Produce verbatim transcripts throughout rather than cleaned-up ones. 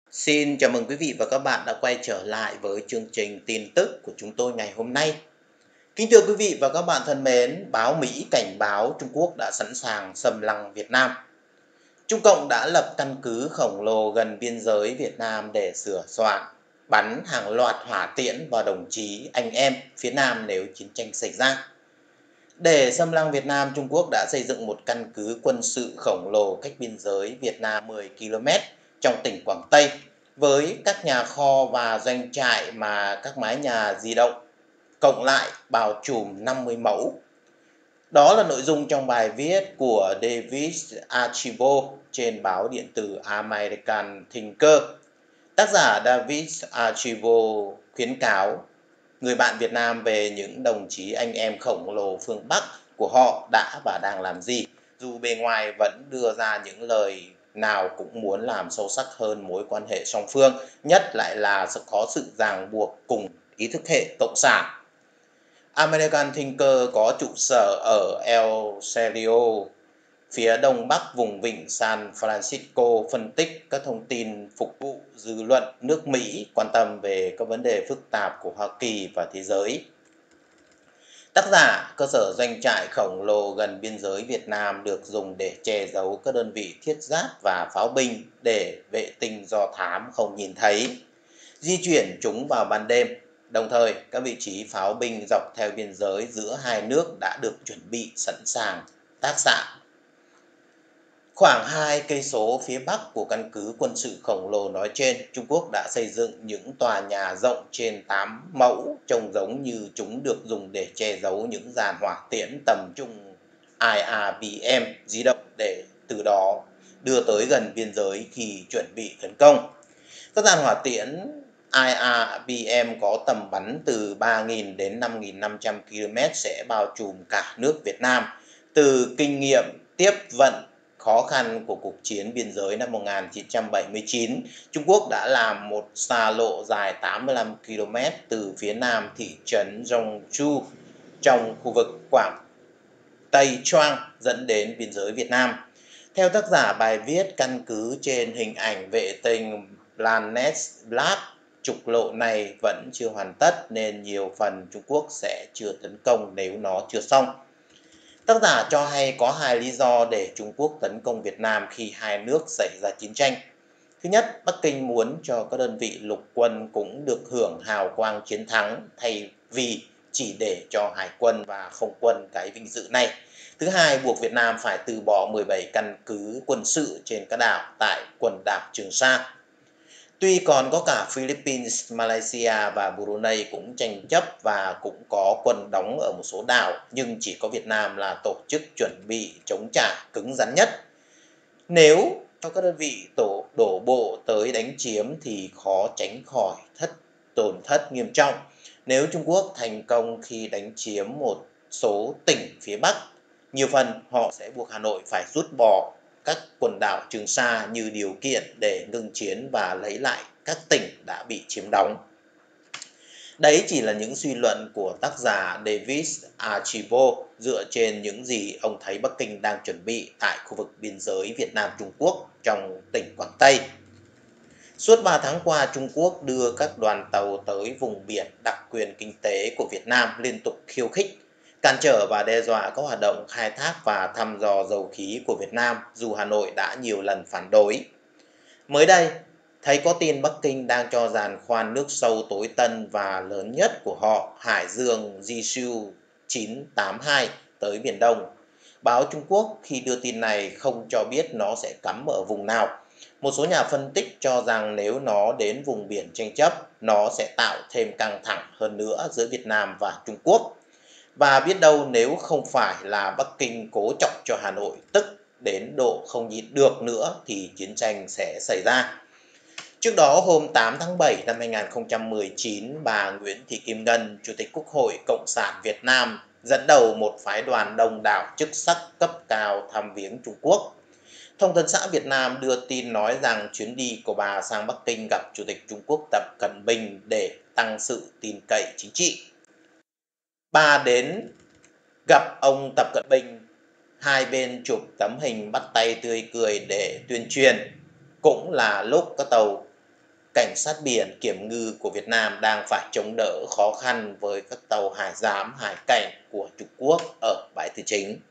Xin chào mừng quý vị và các bạn đã quay trở lại với chương trình tin tức của chúng tôi ngày hôm nay. Kính thưa quý vị và các bạn thân mến, báo Mỹ cảnh báo Trung Quốc đã sẵn sàng xâm lăng Việt Nam. Trung Cộng đã lập căn cứ khổng lồ gần biên giới Việt Nam để sửa soạn, bắn hàng loạt hỏa tiễn vào đồng chí anh em phía Nam nếu chiến tranh xảy ra. Để xâm lăng Việt Nam, Trung Quốc đã xây dựng một căn cứ quân sự khổng lồ cách biên giới Việt Nam mười ki lô mét trong tỉnh Quảng Tây, với các nhà kho và doanh trại mà các mái nhà di động, cộng lại bao trùm năm mươi mẫu. Đó là nội dung trong bài viết của David Archibald trên báo điện tử American Thinker. Tác giả David Archibald khuyến cáo người bạn Việt Nam về những đồng chí anh em khổng lồ phương Bắc của họ đã và đang làm gì, dù bề ngoài vẫn đưa ra những lời nào cũng muốn làm sâu sắc hơn mối quan hệ song phương, nhất lại là có sự ràng buộc cùng ý thức hệ cộng sản. American Thinker có trụ sở ở El Cerrito, phía đông bắc vùng vịnh San Francisco, phân tích các thông tin phục vụ dư luận nước Mỹ quan tâm về các vấn đề phức tạp của Hoa Kỳ và thế giới. Tác giả, cơ sở doanh trại khổng lồ gần biên giới Việt Nam được dùng để che giấu các đơn vị thiết giáp và pháo binh để vệ tinh do thám không nhìn thấy, di chuyển chúng vào ban đêm. Đồng thời, các vị trí pháo binh dọc theo biên giới giữa hai nước đã được chuẩn bị sẵn sàng tác xạ. Khoảng hai cây số phía bắc của căn cứ quân sự khổng lồ nói trên, Trung Quốc đã xây dựng những tòa nhà rộng trên tám mẫu, trông giống như chúng được dùng để che giấu những dàn hỏa tiễn tầm trung i rờ bê em di động để từ đó đưa tới gần biên giới khi chuẩn bị tấn công. Các dàn hỏa tiễn i rờ bê em có tầm bắn từ ba nghìn đến năm nghìn năm trăm ki lô mét sẽ bao trùm cả nước Việt Nam. Từ kinh nghiệm tiếp vận khó khăn của cuộc chiến biên giới năm một nghìn chín trăm bảy mươi chín, Trung Quốc đã làm một xa lộ dài tám mươi lăm ki lô mét từ phía nam thị trấn Zhongzhou trong khu vực Quảng Tây Choang dẫn đến biên giới Việt Nam. Theo tác giả bài viết, căn cứ trên hình ảnh vệ tinh Planet Black, trục lộ này vẫn chưa hoàn tất nên nhiều phần Trung Quốc sẽ chưa tấn công nếu nó chưa xong. Tác giả cho hay có hai lý do để Trung Quốc tấn công Việt Nam khi hai nước xảy ra chiến tranh. Thứ nhất, Bắc Kinh muốn cho các đơn vị lục quân cũng được hưởng hào quang chiến thắng thay vì chỉ để cho hải quân và không quân cái vinh dự này. Thứ hai, buộc Việt Nam phải từ bỏ mười bảy căn cứ quân sự trên các đảo tại quần đảo Trường Sa. Tuy còn có cả Philippines, Malaysia và Brunei cũng tranh chấp và cũng có quân đóng ở một số đảo, nhưng chỉ có Việt Nam là tổ chức chuẩn bị chống trả cứng rắn nhất. Nếu cho các đơn vị tổ đổ bộ tới đánh chiếm thì khó tránh khỏi thất tổn thất nghiêm trọng. Nếu Trung Quốc thành công khi đánh chiếm một số tỉnh phía Bắc, nhiều phần họ sẽ buộc Hà Nội phải rút bỏ các quần đảo Trường Sa như điều kiện để ngưng chiến và lấy lại các tỉnh đã bị chiếm đóng. Đấy chỉ là những suy luận của tác giả David Archibald dựa trên những gì ông thấy Bắc Kinh đang chuẩn bị tại khu vực biên giới Việt Nam-Trung Quốc trong tỉnh Quảng Tây. Suốt ba tháng qua, Trung Quốc đưa các đoàn tàu tới vùng biển đặc quyền kinh tế của Việt Nam liên tục khiêu khích, cản trở và đe dọa các hoạt động khai thác và thăm dò dầu khí của Việt Nam, dù Hà Nội đã nhiều lần phản đối. Mới đây, thấy có tin Bắc Kinh đang cho giàn khoan nước sâu tối tân và lớn nhất của họ, Hải Dương Jisoo chín tám hai tới Biển Đông. Báo Trung Quốc khi đưa tin này không cho biết nó sẽ cắm ở vùng nào. Một số nhà phân tích cho rằng nếu nó đến vùng biển tranh chấp, nó sẽ tạo thêm căng thẳng hơn nữa giữa Việt Nam và Trung Quốc. Và biết đâu nếu không phải là Bắc Kinh cố chọc cho Hà Nội tức đến độ không nhịn được nữa thì chiến tranh sẽ xảy ra. Trước đó, hôm tám tháng bảy năm hai nghìn không trăm mười chín, bà Nguyễn Thị Kim Ngân, Chủ tịch Quốc hội Cộng sản Việt Nam, dẫn đầu một phái đoàn đông đảo chức sắc cấp cao thăm viếng Trung Quốc. Thông tấn xã Việt Nam đưa tin nói rằng chuyến đi của bà sang Bắc Kinh gặp Chủ tịch Trung Quốc Tập Cận Bình để tăng sự tin cậy chính trị. Bà đến gặp ông Tập Cận Bình, hai bên chụp tấm hình bắt tay tươi cười để tuyên truyền. Cũng là lúc các tàu cảnh sát biển kiểm ngư của Việt Nam đang phải chống đỡ khó khăn với các tàu hải giám, hải cảnh của Trung Quốc ở bãi Tư Chính.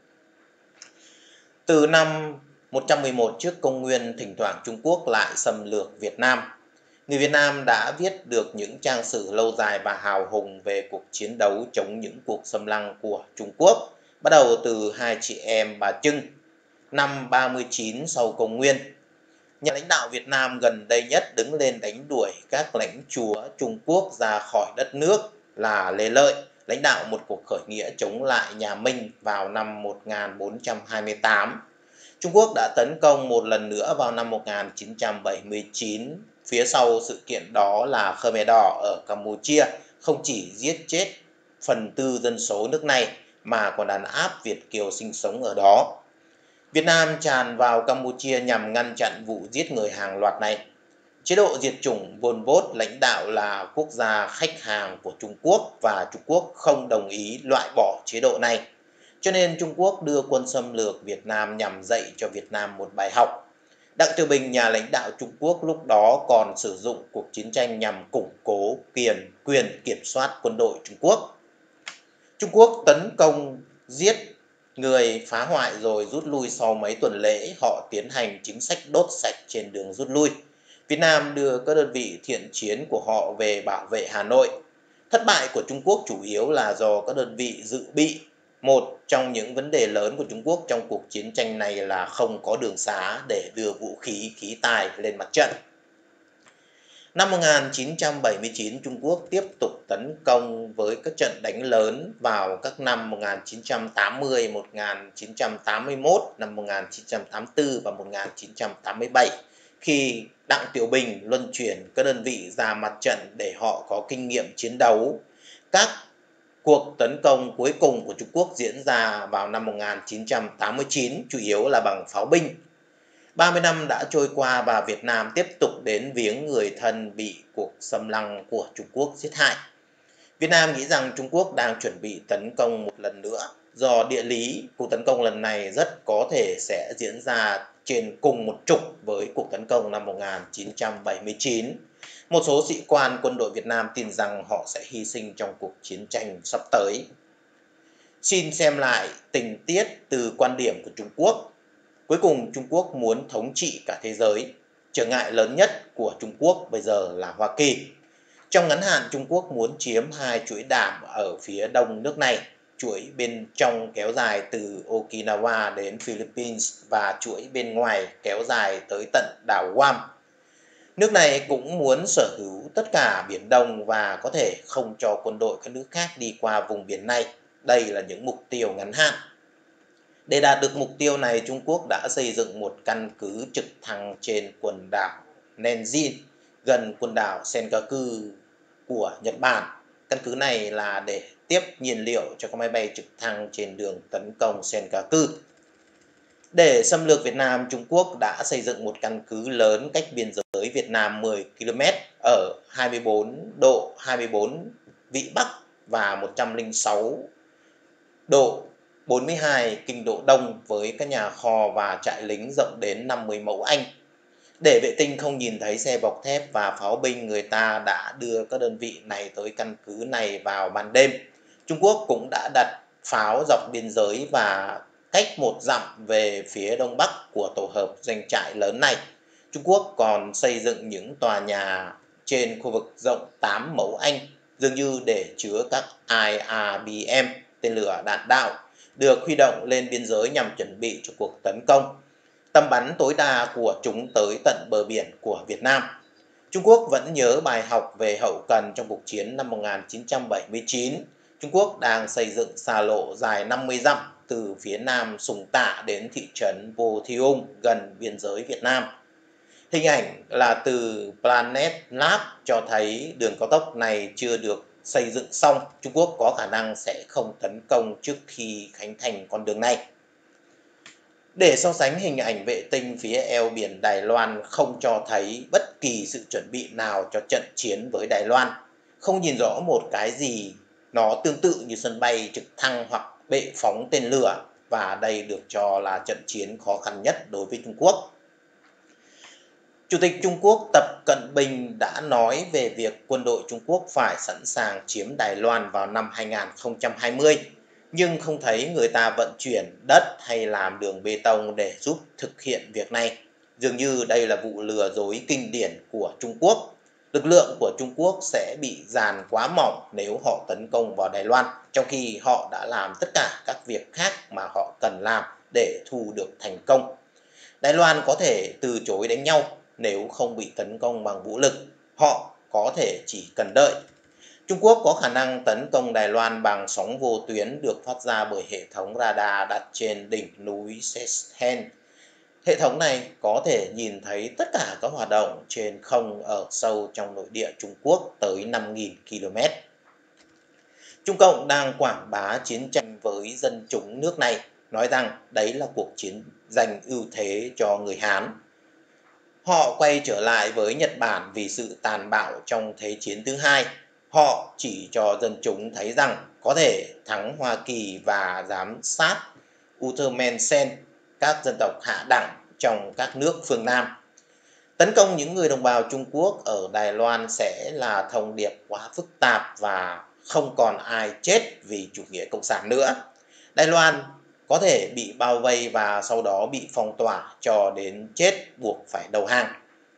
Từ năm một trăm mười một trước công nguyên, thỉnh thoảng Trung Quốc lại xâm lược Việt Nam. Người Việt Nam đã viết được những trang sử lâu dài và hào hùng về cuộc chiến đấu chống những cuộc xâm lăng của Trung Quốc, bắt đầu từ hai chị em Bà Trưng, năm ba mươi chín sau công nguyên. Nhà lãnh đạo Việt Nam gần đây nhất đứng lên đánh đuổi các lãnh chúa Trung Quốc ra khỏi đất nước là Lê Lợi, lãnh đạo một cuộc khởi nghĩa chống lại nhà Minh vào năm một nghìn bốn trăm hai mươi tám. Trung Quốc đã tấn công một lần nữa vào năm một nghìn chín trăm bảy mươi chín. Phía sau sự kiện đó là Khmer Đỏ ở Campuchia không chỉ giết chết phần tư dân số nước này mà còn đàn áp Việt kiều sinh sống ở đó. Việt Nam tràn vào Campuchia nhằm ngăn chặn vụ giết người hàng loạt này. Chế độ diệt chủng Pol Pot lãnh đạo là quốc gia khách hàng của Trung Quốc và Trung Quốc không đồng ý loại bỏ chế độ này. Cho nên Trung Quốc đưa quân xâm lược Việt Nam nhằm dạy cho Việt Nam một bài học. Đặng Tiểu Bình, nhà lãnh đạo Trung Quốc lúc đó còn sử dụng cuộc chiến tranh nhằm củng cố quyền, quyền kiểm soát quân đội Trung Quốc. Trung Quốc tấn công, giết người, phá hoại rồi rút lui sau mấy tuần lễ, họ tiến hành chính sách đốt sạch trên đường rút lui. Việt Nam đưa các đơn vị thiện chiến của họ về bảo vệ Hà Nội. Thất bại của Trung Quốc chủ yếu là do các đơn vị dự bị. Một trong những vấn đề lớn của Trung Quốc trong cuộc chiến tranh này là không có đường xá để đưa vũ khí, khí tài lên mặt trận. Năm một nghìn chín trăm bảy mươi chín, Trung Quốc tiếp tục tấn công với các trận đánh lớn vào các năm một nghìn chín trăm tám mươi, một nghìn chín trăm tám mươi mốt, năm một nghìn chín trăm tám mươi tư và một nghìn chín trăm tám mươi bảy, khi Đặng Tiểu Bình luân chuyển các đơn vị ra mặt trận để họ có kinh nghiệm chiến đấu. Các cuộc tấn công cuối cùng của Trung Quốc diễn ra vào năm một nghìn chín trăm tám mươi chín, chủ yếu là bằng pháo binh. ba mươi năm đã trôi qua và Việt Nam tiếp tục đến viếng người thân bị cuộc xâm lăng của Trung Quốc giết hại. Việt Nam nghĩ rằng Trung Quốc đang chuẩn bị tấn công một lần nữa. Do địa lý, cuộc tấn công lần này rất có thể sẽ diễn ra trên cùng một trục với cuộc tấn công năm một nghìn chín trăm bảy mươi chín. Một số sĩ quan quân đội Việt Nam tin rằng họ sẽ hy sinh trong cuộc chiến tranh sắp tới. Xin xem lại tình tiết từ quan điểm của Trung Quốc. Cuối cùng, Trung Quốc muốn thống trị cả thế giới. Trở ngại lớn nhất của Trung Quốc bây giờ là Hoa Kỳ. Trong ngắn hạn, Trung Quốc muốn chiếm hai chuỗi đảm ở phía đông nước này. Chuỗi bên trong kéo dài từ Okinawa đến Philippines và chuỗi bên ngoài kéo dài tới tận đảo Guam. Nước này cũng muốn sở hữu tất cả Biển Đông và có thể không cho quân đội các nước khác đi qua vùng biển này. Đây là những mục tiêu ngắn hạn. Để đạt được mục tiêu này, Trung Quốc đã xây dựng một căn cứ trực thăng trên quần đảo Nenjin, gần quần đảo Senkaku của Nhật Bản. Căn cứ này là để tiếp nhiên liệu cho các máy bay trực thăng trên đường tấn công Senkaku. Để xâm lược Việt Nam, Trung Quốc đã xây dựng một căn cứ lớn cách biên giới Việt Nam mười ki lô mét ở hai mươi bốn độ hai mươi bốn vĩ Bắc và một trăm lẻ sáu độ bốn mươi hai kinh độ Đông với các nhà kho và trại lính rộng đến năm mươi mẫu Anh. Để vệ tinh không nhìn thấy xe bọc thép và pháo binh, người ta đã đưa các đơn vị này tới căn cứ này vào ban đêm. Trung Quốc cũng đã đặt pháo dọc biên giới và cách một dặm về phía đông bắc của tổ hợp doanh trại lớn này. Trung Quốc còn xây dựng những tòa nhà trên khu vực rộng tám mẫu Anh, dường như để chứa các I R B M, tên lửa đạn đạo, được huy động lên biên giới nhằm chuẩn bị cho cuộc tấn công. Tầm bắn tối đa của chúng tới tận bờ biển của Việt Nam. Trung Quốc vẫn nhớ bài học về hậu cần trong cuộc chiến năm một nghìn chín trăm bảy mươi chín. Trung Quốc đang xây dựng xa lộ dài năm mươi dặm từ phía nam Sùng Tạ đến thị trấn Vô Thi Ung gần biên giới Việt Nam. Hình ảnh là từ Planet Lab cho thấy đường cao tốc này chưa được xây dựng xong. Trung Quốc có khả năng sẽ không tấn công trước khi khánh thành con đường này. Để so sánh, hình ảnh vệ tinh phía eo biển Đài Loan không cho thấy bất kỳ sự chuẩn bị nào cho trận chiến với Đài Loan. Không nhìn rõ một cái gì nó tương tự như sân bay trực thăng hoặc bệ phóng tên lửa, và đây được cho là trận chiến khó khăn nhất đối với Trung Quốc. Chủ tịch Trung Quốc Tập Cận Bình đã nói về việc quân đội Trung Quốc phải sẵn sàng chiếm Đài Loan vào năm hai nghìn không trăm hai mươi, nhưng không thấy người ta vận chuyển đất hay làm đường bê tông để giúp thực hiện việc này. Dường như đây là vụ lừa dối kinh điển của Trung Quốc. Lực lượng của Trung Quốc sẽ bị dàn quá mỏng nếu họ tấn công vào Đài Loan, trong khi họ đã làm tất cả các việc khác mà họ cần làm để thu được thành công. Đài Loan có thể từ chối đánh nhau nếu không bị tấn công bằng vũ lực. Họ có thể chỉ cần đợi. Trung Quốc có khả năng tấn công Đài Loan bằng sóng vô tuyến được phát ra bởi hệ thống radar đặt trên đỉnh núi Seychelles. Hệ thống này có thể nhìn thấy tất cả các hoạt động trên không ở sâu trong nội địa Trung Quốc tới năm nghìn ki lô mét. Trung Cộng đang quảng bá chiến tranh với dân chúng nước này, nói rằng đấy là cuộc chiến giành ưu thế cho người Hán. Họ quay trở lại với Nhật Bản vì sự tàn bạo trong Thế chiến thứ hai. Họ chỉ cho dân chúng thấy rằng có thể thắng Hoa Kỳ và giám sát Ultramen, các dân tộc hạ đẳng trong các nước phương Nam. Tấn công những người đồng bào Trung Quốc ở Đài Loan sẽ là thông điệp quá phức tạp và không còn ai chết vì chủ nghĩa cộng sản nữa. Đài Loan có thể bị bao vây và sau đó bị phong tỏa cho đến chết buộc phải đầu hàng.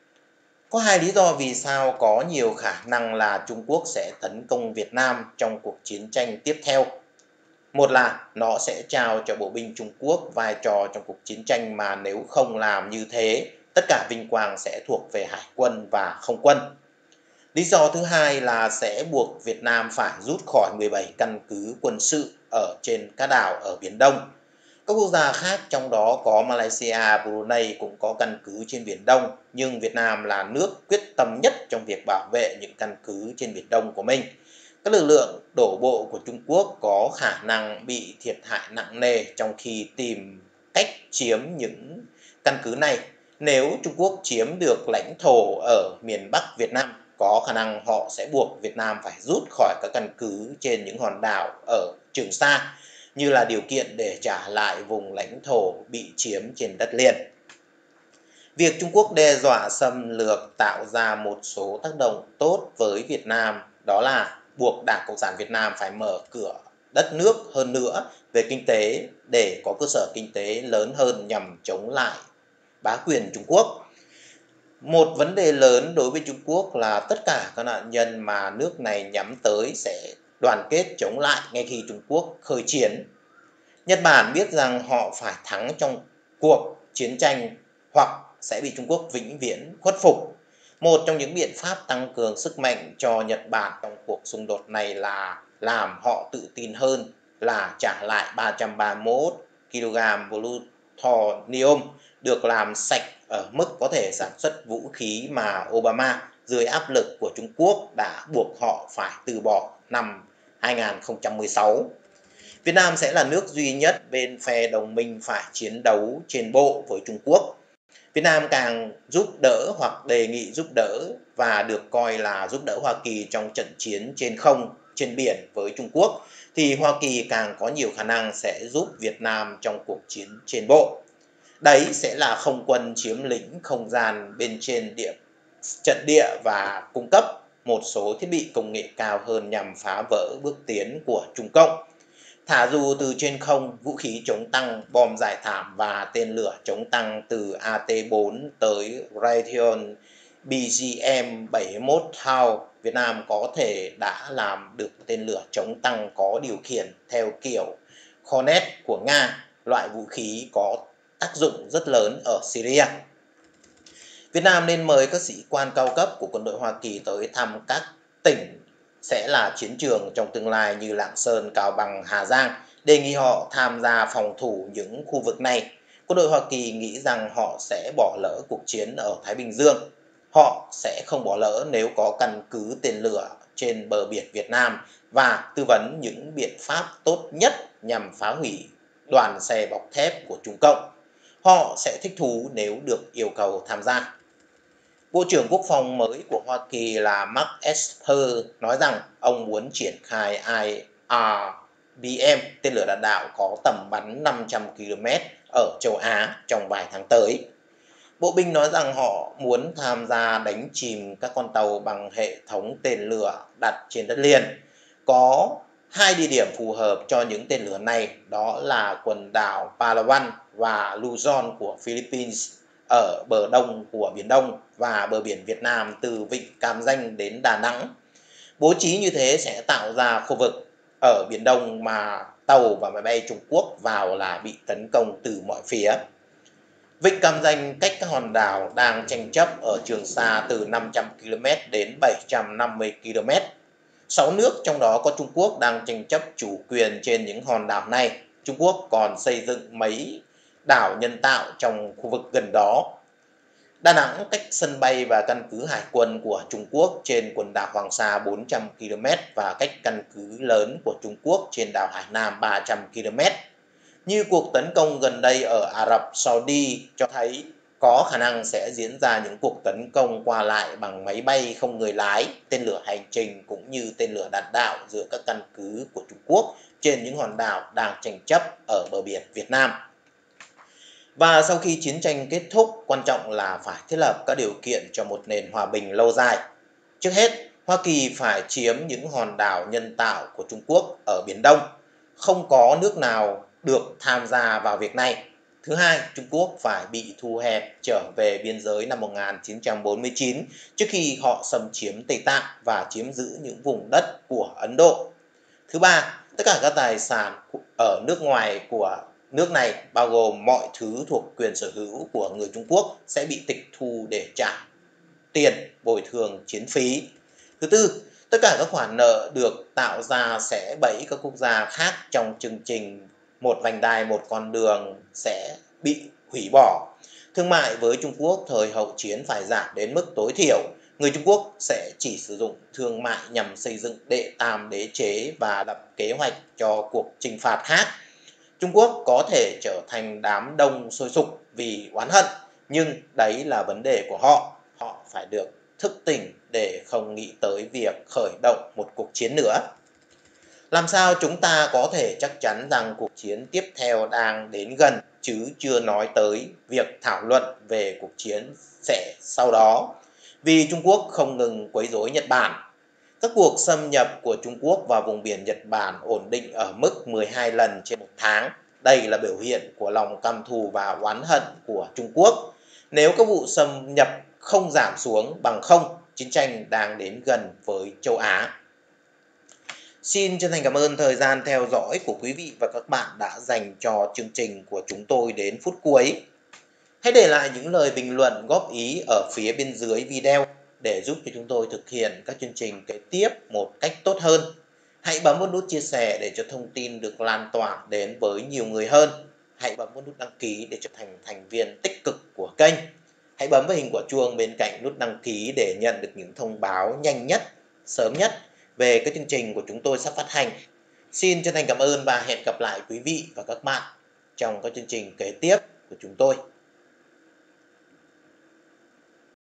Có hai lý do vì sao có nhiều khả năng là Trung Quốc sẽ tấn công Việt Nam trong cuộc chiến tranh tiếp theo. Một là nó sẽ trao cho bộ binh Trung Quốc vai trò trong cuộc chiến tranh mà nếu không làm như thế, tất cả vinh quang sẽ thuộc về Hải quân và không quân. Lý do thứ hai là sẽ buộc Việt Nam phải rút khỏi mười bảy căn cứ quân sự ở trên các đảo ở Biển Đông. Các quốc gia khác trong đó có Malaysia, Brunei cũng có căn cứ trên Biển Đông, nhưng Việt Nam là nước quyết tâm nhất trong việc bảo vệ những căn cứ trên Biển Đông của mình. Các lực lượng đổ bộ của Trung Quốc có khả năng bị thiệt hại nặng nề trong khi tìm cách chiếm những căn cứ này. Nếu Trung Quốc chiếm được lãnh thổ ở miền Bắc Việt Nam, có khả năng họ sẽ buộc Việt Nam phải rút khỏi các căn cứ trên những hòn đảo ở Trường Sa, như là điều kiện để trả lại vùng lãnh thổ bị chiếm trên đất liền. Việc Trung Quốc đe dọa xâm lược tạo ra một số tác động tốt với Việt Nam, đó là buộc Đảng Cộng sản Việt Nam phải mở cửa đất nước hơn nữa về kinh tế để có cơ sở kinh tế lớn hơn nhằm chống lại bá quyền Trung Quốc. Một vấn đề lớn đối với Trung Quốc là tất cả các nạn nhân mà nước này nhắm tới sẽ đoàn kết chống lại ngay khi Trung Quốc khởi chiến. Nhật Bản biết rằng họ phải thắng trong cuộc chiến tranh hoặc sẽ bị Trung Quốc vĩnh viễn khuất phục. Một trong những biện pháp tăng cường sức mạnh cho Nhật Bản trong cuộc xung đột này là làm họ tự tin hơn là trả lại ba trăm ba mươi mốt ki lô gam plutonium được làm sạch ở mức có thể sản xuất vũ khí mà Obama dưới áp lực của Trung Quốc đã buộc họ phải từ bỏ năm hai nghìn không trăm mười sáu. Việt Nam sẽ là nước duy nhất bên phe đồng minh phải chiến đấu trên bộ với Trung Quốc. Việt Nam càng giúp đỡ hoặc đề nghị giúp đỡ và được coi là giúp đỡ Hoa Kỳ trong trận chiến trên không, trên biển với Trung Quốc, thì Hoa Kỳ càng có nhiều khả năng sẽ giúp Việt Nam trong cuộc chiến trên bộ. Đấy sẽ là không quân chiếm lĩnh không gian bên trên địa, trận địa và cung cấp một số thiết bị công nghệ cao hơn nhằm phá vỡ bước tiến của Trung Cộng. Thả dù từ trên không, vũ khí chống tăng, bom giải thảm và tên lửa chống tăng từ A T bốn tới Raytheon B G M bảy mươi mốt Thao, Việt Nam có thể đã làm được tên lửa chống tăng có điều khiển theo kiểu Hornet của Nga, loại vũ khí có tác dụng rất lớn ở Syria. Việt Nam nên mời các sĩ quan cao cấp của quân đội Hoa Kỳ tới thăm các tỉnh sẽ là chiến trường trong tương lai như Lạng Sơn, Cao Bằng, Hà Giang, đề nghị họ tham gia phòng thủ những khu vực này. Quân đội Hoa Kỳ nghĩ rằng họ sẽ bỏ lỡ cuộc chiến ở Thái Bình Dương. Họ sẽ không bỏ lỡ nếu có căn cứ tên lửa trên bờ biển Việt Nam và tư vấn những biện pháp tốt nhất nhằm phá hủy đoàn xe bọc thép của Trung Cộng. Họ sẽ thích thú nếu được yêu cầu tham gia. Bộ trưởng Quốc phòng mới của Hoa Kỳ là Mark Esper nói rằng ông muốn triển khai I R B M, tên lửa đạn đạo có tầm bắn năm trăm ki lô mét ở châu Á trong vài tháng tới. Bộ binh nói rằng họ muốn tham gia đánh chìm các con tàu bằng hệ thống tên lửa đặt trên đất liền. Có hai địa điểm phù hợp cho những tên lửa này, đó là quần đảo Palawan và Luzon của Philippines ở bờ đông của Biển Đông và bờ biển Việt Nam từ vịnh Cam Ranh đến Đà Nẵng. Bố trí như thế sẽ tạo ra khu vực ở Biển Đông mà tàu và máy bay Trung Quốc vào là bị tấn công từ mọi phía. Vịnh Cam Ranh cách các hòn đảo đang tranh chấp ở Trường Sa từ năm trăm ki lô mét đến bảy trăm năm mươi ki lô mét. Sáu nước trong đó có Trung Quốc đang tranh chấp chủ quyền trên những hòn đảo này. Trung Quốc còn xây dựng mấy đảo nhân tạo trong khu vực gần đó. Đà Nẵng cách sân bay và căn cứ hải quân của Trung Quốc trên quần đảo Hoàng Sa bốn trăm ki lô mét và cách căn cứ lớn của Trung Quốc trên đảo Hải Nam ba trăm ki lô mét. Như cuộc tấn công gần đây ở Ả Rập Saudi cho thấy có khả năng sẽ diễn ra những cuộc tấn công qua lại bằng máy bay không người lái, tên lửa hành trình cũng như tên lửa đạn đạo giữa các căn cứ của Trung Quốc trên những hòn đảo đang tranh chấp ở bờ biển Việt Nam. Và sau khi chiến tranh kết thúc, quan trọng là phải thiết lập các điều kiện cho một nền hòa bình lâu dài. Trước hết, Hoa Kỳ phải chiếm những hòn đảo nhân tạo của Trung Quốc ở Biển Đông. Không có nước nào được tham gia vào việc này. Thứ hai, Trung Quốc phải bị thu hẹp trở về biên giới năm một nghìn chín trăm bốn mươi chín trước khi họ xâm chiếm Tây Tạng và chiếm giữ những vùng đất của Ấn Độ. Thứ ba, tất cả các tài sản ở nước ngoài của nước này, bao gồm mọi thứ thuộc quyền sở hữu của người Trung Quốc, sẽ bị tịch thu để trả tiền bồi thường chiến phí. Thứ tư, tất cả các khoản nợ được tạo ra sẽ bẫy các quốc gia khác trong chương trình một vành đai một con đường sẽ bị hủy bỏ. Thương mại với Trung Quốc thời hậu chiến phải giảm đến mức tối thiểu. Người Trung Quốc sẽ chỉ sử dụng thương mại nhằm xây dựng đệ tam đế chế và lập kế hoạch cho cuộc chinh phạt khác. Trung Quốc có thể trở thành đám đông sôi sục vì oán hận, nhưng đấy là vấn đề của họ. Họ phải được thức tỉnh để không nghĩ tới việc khởi động một cuộc chiến nữa. Làm sao chúng ta có thể chắc chắn rằng cuộc chiến tiếp theo đang đến gần, chứ chưa nói tới việc thảo luận về cuộc chiến sẽ sau đó? Vì Trung Quốc không ngừng quấy rối Nhật Bản. Các cuộc xâm nhập của Trung Quốc vào vùng biển Nhật Bản ổn định ở mức mười hai lần trên một tháng. Đây là biểu hiện của lòng căm thù và oán hận của Trung Quốc. Nếu các vụ xâm nhập không giảm xuống bằng không, chiến tranh đang đến gần với châu Á. Xin chân thành cảm ơn thời gian theo dõi của quý vị và các bạn đã dành cho chương trình của chúng tôi đến phút cuối. Hãy để lại những lời bình luận góp ý ở phía bên dưới video để giúp cho chúng tôi thực hiện các chương trình kế tiếp một cách tốt hơn. Hãy bấm vào nút chia sẻ để cho thông tin được lan tỏa đến với nhiều người hơn. Hãy bấm vào nút đăng ký để trở thành thành viên tích cực của kênh. Hãy bấm vào hình quả chuông bên cạnh nút đăng ký để nhận được những thông báo nhanh nhất, sớm nhất về các chương trình của chúng tôi sắp phát hành. Xin chân thành cảm ơn và hẹn gặp lại quý vị và các bạn trong các chương trình kế tiếp của chúng tôi.